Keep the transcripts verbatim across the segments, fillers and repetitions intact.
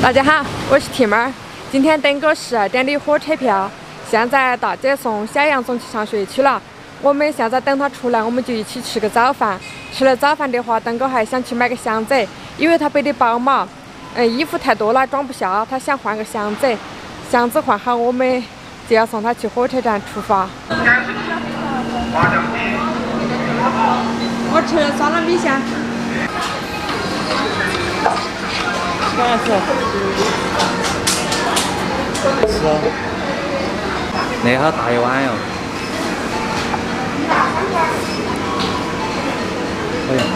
大家好，我是铁妹儿。今天等个十二点的火车票，现在大姐送小杨送去上学去了。我们现在等他出来，我们就一起吃个早饭。吃了早饭的话，等个还想去买个箱子，因为他背的包嘛，嗯，衣服太多了装不下，他想换个箱子。箱子换好，我们就要送他去火车站出发。我吃了酸辣米线。 好吃。是哦，那好大一碗哟。哎呀。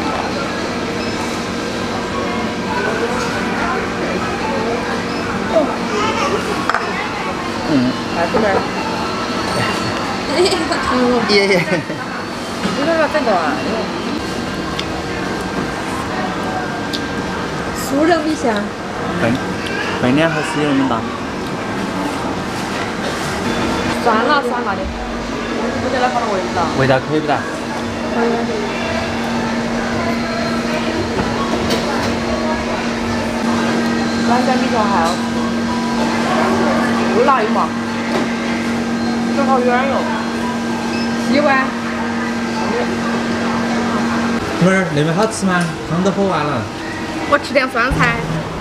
嗯。 来这边。 爷爷。 你这个整个啊？ 素肉米线， 分分量还是有那么大。 酸辣酸辣的，我觉得放到味道。 味道可以不哒？ 可以。蓝山米条还好，又辣又麻，这好远哟。西湾。 妹儿，那边好吃吗？汤都喝完了。 我吃点酸菜。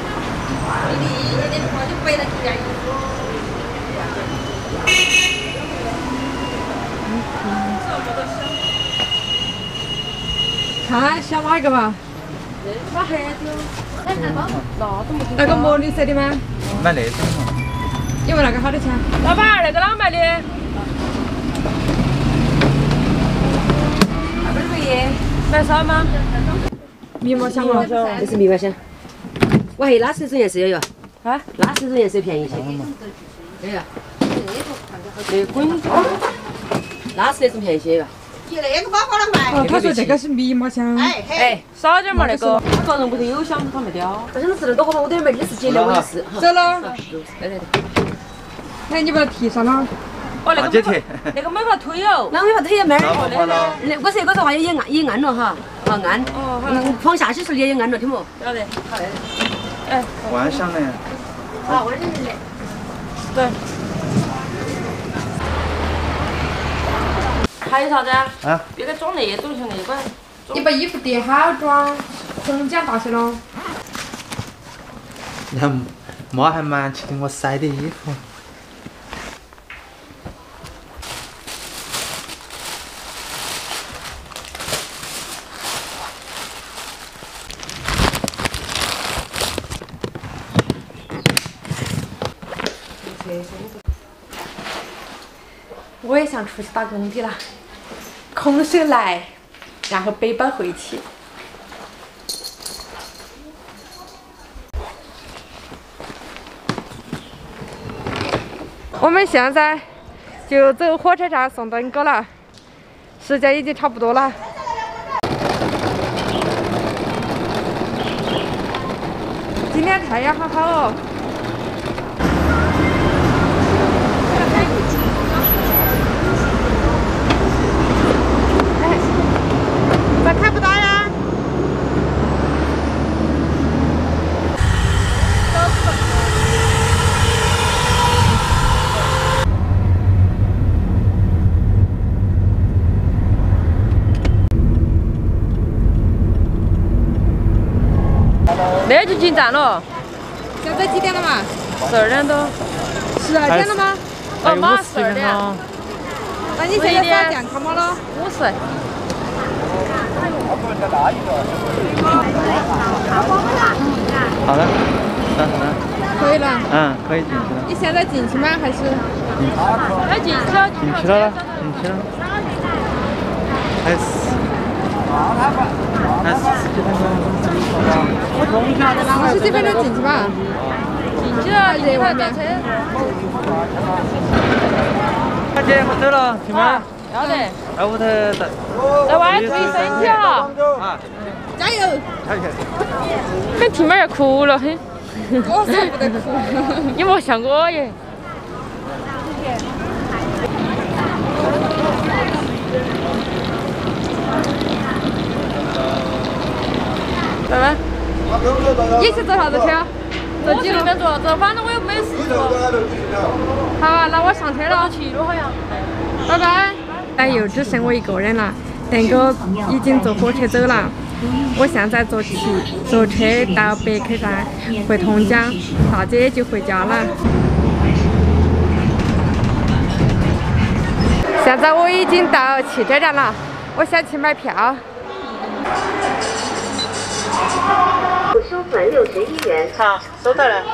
看想哪个吧？买盒子。那个墨绿色的吗？ 买那种嘛。 因为那个好多钱？老板，那个啷卖的？二百块一。买啥吗？ 蜜毛香哦， 这是蜜毛香。我还有拉丝这种颜色也有。 啊？ 拉丝这种颜色便宜些。对呀。那滚拉丝那种便宜些也有。 那个包好了卖。 哦，他说这个是蜜毛香。 哎哎，少点嘛那个。 他个人屋头有香，他没得哦。这想吃的多好嘛，我等会儿买二十几的，我一试。 走了。 对对对。 哎，你把它提上了。 哦，那个没那个没法推哦。 那没法推呀，妹儿。 好了。 那我这个的话也按也按了哈，好按。 哦，好了。 嗯，放下去时候也有按了，听不？ 晓得。好嘞。哎。 万香的。 啊，我这是。 对。还有啥子啊？ 啊。 别个装那种像那个。你把衣服叠好装，红奖大些喽。 那妈还蛮起的，我晒的衣服。 我也想出去打工的啦，空手来，然后背包回去。我们现在就走火车站送登哥了，时间已经差不多了。今天太阳好好哦。 咋看不到呀？那就进站了。现在几点了嘛？十二点多。十二点了吗？哦，马上十二点。那你现在扫健康码了？五十。 好了，那好了。 可以了。 嗯，可以进去了。 你现在进去吗？还是？要进去了。 进去了，进去了。还是还是十几分钟。 十几分钟进去吧。进去了，热外面。 大姐，我走了，去吗？ 要得。 在屋头等。 在外头注意身体哈。 啊。 加油！跟婷妹儿要哭了，嘿。我才不得哭。你莫像我耶。拜拜。你去坐啥子车？ 这几路边做啥子？反正我又没事做。 好，那我上车了， 去了好像。 拜拜。哎，又只剩我一个人了，蛋哥已经坐火车走了。我现在坐骑坐车到北客站回通江，大姐就回家了。现在我已经到汽车站了，我想去买票。 收款六十一元。 好，收到了。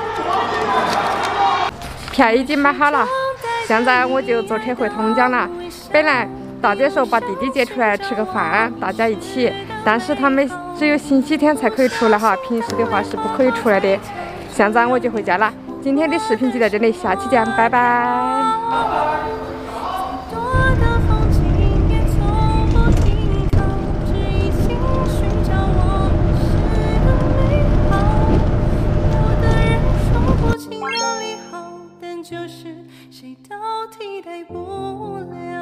票已经买好了，现在我就坐车回通江了。本来大姐说把弟弟接出来吃个饭，大家一起，但是他们只有星期天才可以出来哈，平时的话是不可以出来的。现在我就回家了。今天的视频就到这里，下期见，拜拜。 就是谁都替代不了。